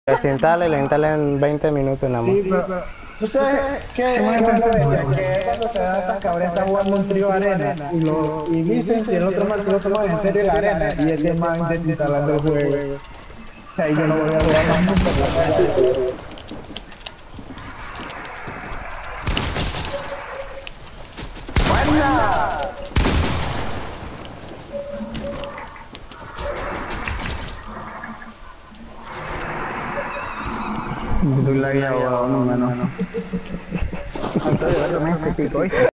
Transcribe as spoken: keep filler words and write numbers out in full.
Se instala y le instala en veinte minutos nada más. Sí, pero tú sabes que es una bestia, que cuando se da esa cabrón está jugando un trío arena y lo y dicen si el otro man se lo toma en serio la arena y este man desinstalando el juego. O sea, y yo no voy a jugar más nunca por ¡Buena! Tú la guía, no, no, no. Antonio, dame este chico, ¿oíste?